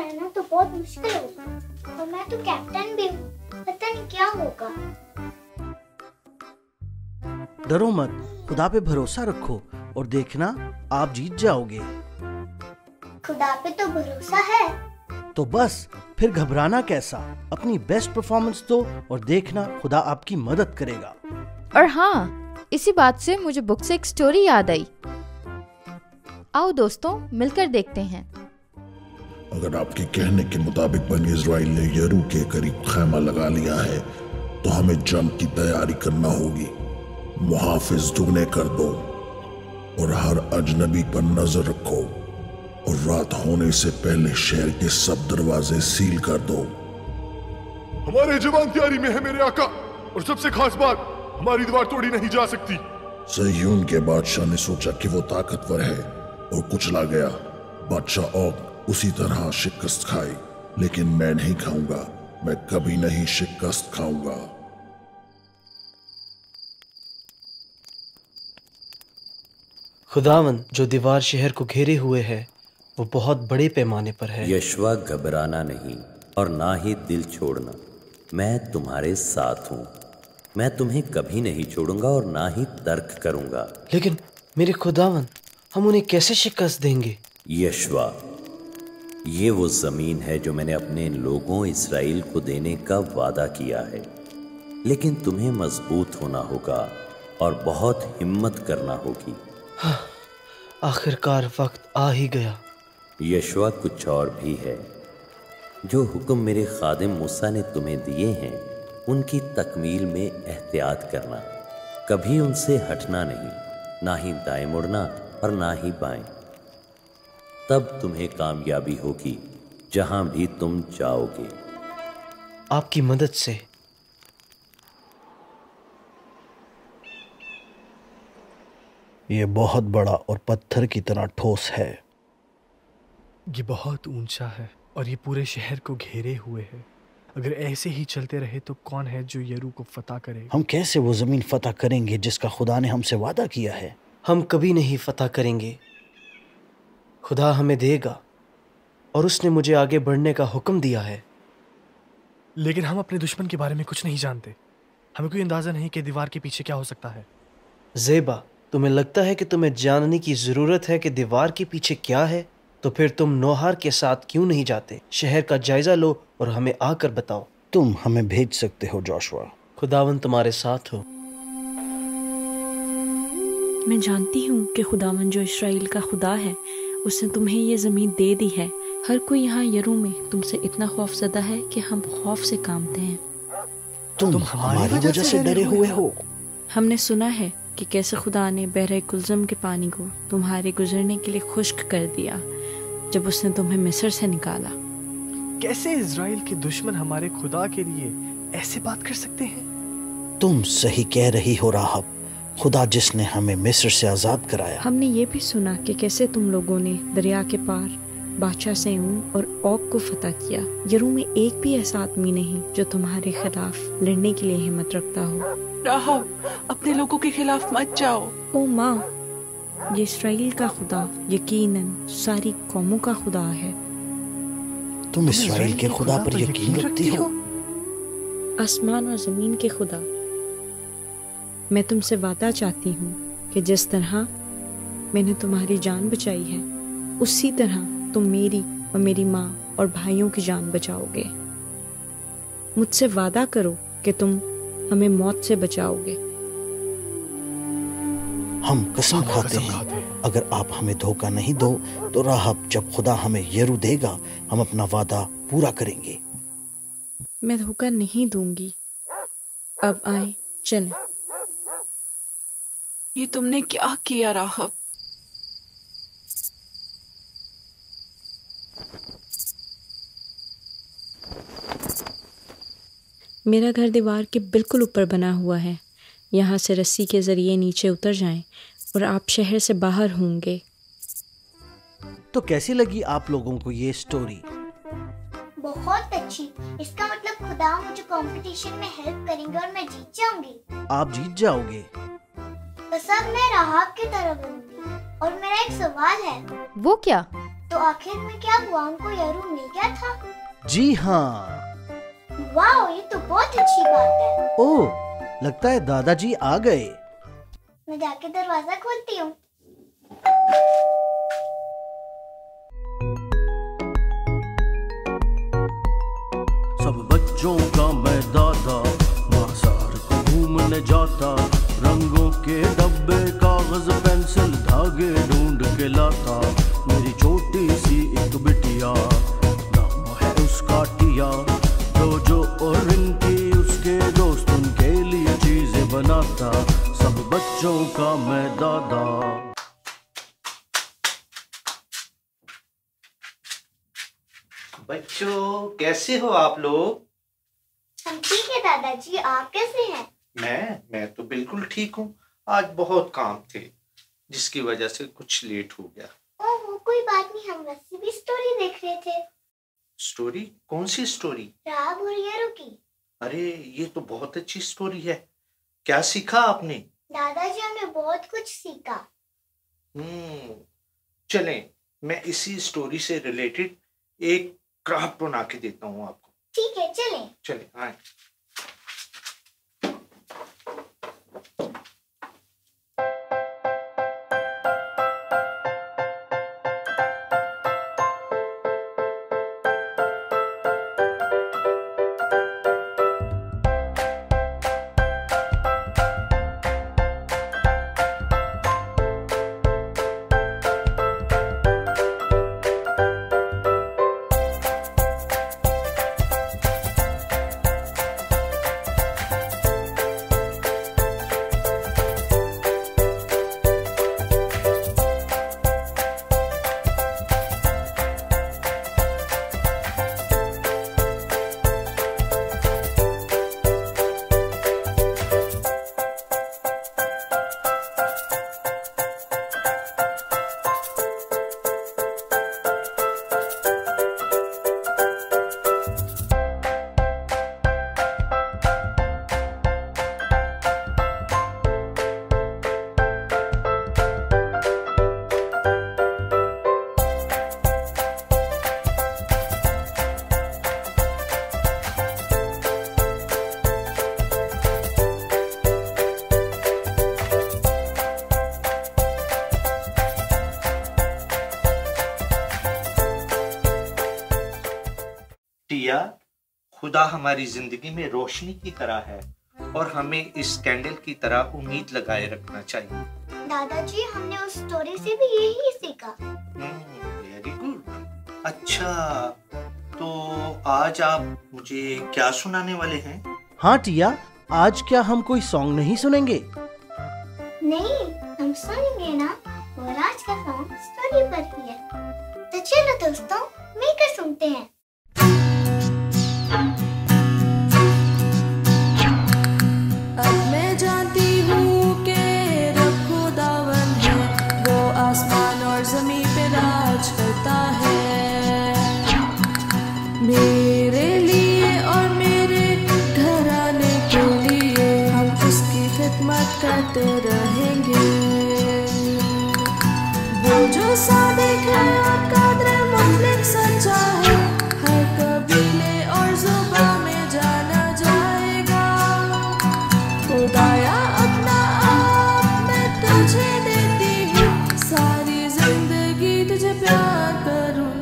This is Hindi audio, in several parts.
रहना तो बहुत मुश्किल होगा और मैं तो कैप्टन भी हूँ, पता नहीं क्या होगा। डरो मत, खुदा पे भरोसा रखो और देखना आप जीत जाओगे। खुदा पे तो भरोसा है। तो बस फिर घबराना कैसा, अपनी बेस्ट परफॉर्मेंस दो और देखना खुदा आपकी मदद करेगा। और हाँ, इसी बात से मुझे बुक से एक स्टोरी याद आई। आओ दोस्तों, मिलकर देखते हैं। अगर आपके कहने के मुताबिक बनी इजराइल ने यरू के करीब खैमा लगा लिया है तो हमें जंग की तैयारी करना होगी। मुहाफिज दुगने कर दो और हर अजनबी पर नजर रखो और रात होने से पहले शहर के सब दरवाजे सील कर दो। हमारे जवान तैयारी में है मेरे आका, और सबसे खास बात, हमारी दीवार तोड़ी नहीं जा सकती। सह्यून के बादशाह ने सोचा कि वो ताकतवर है और कुचला गया। बादशाह औग उसी तरह शिकस्त खाई, लेकिन मैं नहीं खाऊंगा, मैं कभी नहीं शिकस्त खाऊंगा। खुदावन, जो दीवार शहर को घेरे हुए है वो बहुत बड़े पैमाने पर है। यशवा, घबराना नहीं और ना ही दिल छोड़ना। मैं तुम्हारे साथ हूँ। मैं तुम्हें कभी नहीं छोड़ूंगा और ना ही तर्क करूंगा। लेकिन मेरे खुदावन, हम उन्हें कैसे शिकस्त देंगे? यशवा, ये वो जमीन है जो मैंने अपने लोगों इस्राएल को देने का वादा किया है, लेकिन तुम्हें मजबूत होना होगा और बहुत हिम्मत करना होगी। हाँ, आखिरकार वक्त आ ही गया। यशवा, कुछ और भी है। जो हुक्म मेरे खादिम मूसा ने तुम्हें दिए हैं उनकी तकमील में एहतियात करना। कभी उनसे हटना नहीं, ना ही दाएं मुड़ना और ना ही बाएं। तब तुम्हें कामयाबी होगी जहां भी तुम जाओगे। आपकी मदद से। ये बहुत बड़ा और पत्थर की तरह ठोस है। ये बहुत ऊंचा है और ये पूरे शहर को घेरे हुए है। अगर ऐसे ही चलते रहे तो कौन है जो यरू को फतह करेगा? हम कैसे वो जमीन फतह करेंगे जिसका खुदा ने हमसे वादा किया है? हम कभी नहीं फतह करेंगे। खुदा हमें देगा और उसने मुझे आगे बढ़ने का हुक्म दिया है। लेकिन हम अपने दुश्मन के बारे में कुछ नहीं जानते। हमें कोई अंदाजा नहीं कि दीवार के पीछे क्या हो सकता है। ज़ेबा, तुम्हें लगता है कि तुम्हें जानने की जरूरत है कि दीवार के पीछे क्या है? तो फिर तुम नौहार के साथ क्यों नहीं जाते? शहर का जायजा लो और हमें आकर बताओ। तुम हमें भेज सकते हो जोशुआ। खुदावन तुम्हारे साथ हो। मैं जानती हूँ कि खुदावन जो इस्राएल का खुदा है उसने तुम्हें ये ज़मीन दे दी है। हर कोई यहाँ यरू में तुमसे इतना खौफजदा है कि हम खौफ से कांपते हैं। तुम हमारी वजह से डरे हुए हो? हमने सुना है कि कैसे खुदा ने बहरे कुलज़म के पानी को तुम्हारे गुजरने के लिए खुश्क कर दिया जब उसने तुम्हें मिस्र से निकाला। कैसे इज़राइल के दुश्मन हमारे खुदा के लिए ऐसे बात कर सकते हैं? तुम सही कह रही हो राहब। खुदा जिसने हमें मिस्र से आजाद कराया। हमने ये भी सुना कि कैसे तुम लोगों ने दरिया के पार बादशाह सेऊन और औग को फतह किया। यरू में एक भी ऐसा आदमी नहीं जो तुम्हारे खिलाफ लड़ने के लिए हिम्मत रखता हो। राहब, अपने लोगों के खिलाफ मत जाओ। ओ माँ, ये इस्राएल का खुदा यकीनन सारी कौमों का खुदा है। तुम इस्राएल के खुदा पर यकीन रखती हो? आसमान और जमीन के खुदा, मैं तुमसे वादा चाहती हूँ कि जिस तरह मैंने तुम्हारी जान बचाई है उसी तरह तुम मेरी और मेरी माँ और भाइयों की जान बचाओगे। मुझसे वादा करो कि तुम हमें मौत से बचाओगे। हम कसम खाते हैं अगर आप हमें धोखा नहीं दो तो राहब जब खुदा हमें यरू देगा हम अपना वादा पूरा करेंगे। मैं धोखा नहीं दूंगी। अब आए चलें। ये तुमने क्या किया राहब? मेरा घर दीवार के बिल्कुल ऊपर बना हुआ है। यहाँ से रस्सी के जरिए नीचे उतर जाएं और आप शहर से बाहर होंगे। तो कैसी लगी आप लोगों को ये स्टोरी? बहुत अच्छी। इसका मतलब खुदा मुझे कंपटीशन में हेल्प करेंगे और मैं जीत जाऊंगी। आप जीत जाओगे। बस अब मैं राहब की तरह बनूंगी। और मेरा एक सवाल है। वो क्या? तो आखिर में क्या हुआ, उनको यरू मिल गया था? जी हाँ। वाह, ये तो बहुत अच्छी बात है। ओह, लगता है दादाजी आ गए। मैं जाके दरवाजा खोलती हूँ। सब बच्चों का मैं दादा, बाजार को घूमने जाता, रंगों के डब्बे, कागज, पेंसिल, धागे ढूंढ के लाता। मेरी छोटी सी एक बिटिया, नाम है उसका टिया, जो और रिंकी उसके दोस्त, उनके लिए चीजें बनाता। सब बच्चों का मैं दादा। बच्चों, कैसे हो आप लोग? हम ठीक है दादाजी, आप कैसे हैं? मैं तो बिल्कुल ठीक हूँ। आज बहुत काम थे, जिसकी वजह से कुछ लेट हो गया। ओह, कोई बात नहीं, हम वैसे भी स्टोरी देख रहे थे। स्टोरी? कौन सी स्टोरी? राहब और यरू की। अरे, ये तो बहुत अच्छी स्टोरी है। क्या सीखा आपने? दादाजी, हमने बहुत कुछ सीखा। चलें, मैं इसी स्टोरी से रिलेटेड एक क्राफ्ट बना के देता हूँ आपको। ठीक है, चलें। चलें, आए। टिया, खुदा हमारी जिंदगी में रोशनी की तरह है और हमें इस कैंडल की तरह उम्मीद लगाए रखना चाहिए। दादाजी, हमने उस स्टोरी से भी यही सीखा। Very good. अच्छा, तो आज आप मुझे क्या सुनाने वाले हैं? हाँ टिया, आज क्या हम कोई सॉन्ग नहीं सुनेंगे? नहीं, हम सुनेंगे ना, और आज का सॉन्ग स्टोरी पर ही है। तो चलो दोस्तों, मिलकर सुनते हैं। अब मैं जानती हूँ कि रब खुदावन है, वो आसमान और ज़मीन पे राज करता है। मेरे लिए और मेरे घराने के लिए हम उसकी खिदमत करते रहेंगे। वो जो सादिक है और कादिर मुतलक सच्चा है, हर कबीले और ज़ुबान में जाना जाएगा। खुदाया, अपना आप मैं तुझे देती हूँ, सारी जिंदगी तुझे प्यार करूँगी।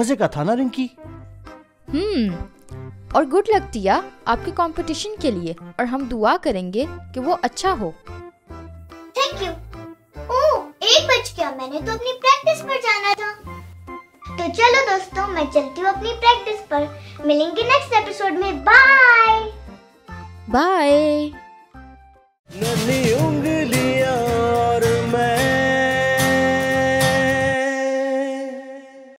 मजे का था ना रिंकी? और गुड लक टिया आपके कंपटीशन के लिए, और हम दुआ करेंगे कि वो अच्छा हो। Thank you. ओह 1 बज गया, मैंने तो अपनी प्रैक्टिस पर जाना था। तो चलो दोस्तों, मैं चलती हूँ अपनी प्रैक्टिस पर। मिलेंगे नेक्स्ट एपिसोड में। Bye bye.